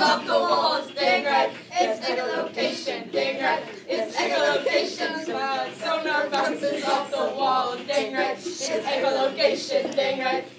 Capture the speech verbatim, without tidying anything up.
off the walls, dang right. It's echolocation, dang right. It's echolocation, sonar bounces off the walls, dang right. It's echolocation, dang right.